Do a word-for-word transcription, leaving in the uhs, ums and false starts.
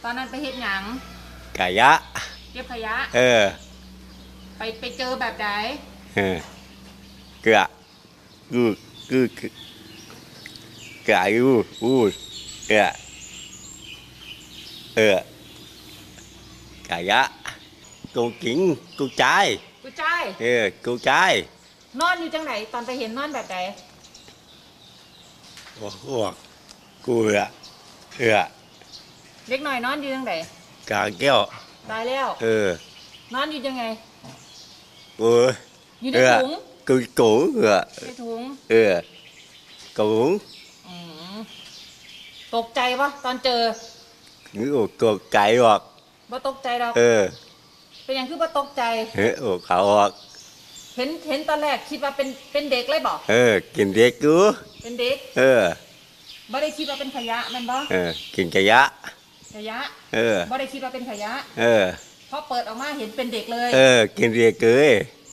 ตอนนั้นไปเฮ็ดหยังกะยะเก็บขยะเออไปไปเจอแบบใดเออเกะกูกูกะยูอูเกะเออกะยะกูกินกูใจกูใจเออกูใจนอนอยู่จังไหนตอนไปเห็นนอนแบบใดโอ้โหกูอะเออเล็กหน่อยนอนอยู่จังไหนกาแก้วตายแล้วเออนอนอยู่ยังไงกูอยู่ในถุงกูกูเออในถุงเออกูตกใจปะตอนเจอนี่โอ้ตกใจหรอกบ่ตกใจหรอกเออเป็นอย่างคือบ่ตกใจเฮ้โอ้เขาออกเห็นเห็นตอนแรกคิดว่าเป็นเป็นเด็กเลยบ่เออกินเด็กกูเป็นเด็กเออบ่ได้คิดว่าเป็นขยะมันบ่เออกินขยะขยะเออบ่ได้คิดว่าเป็นขยะเออพอเปิดออกมาเห็นเป็นเด็กเลยเออกินเด็กเกย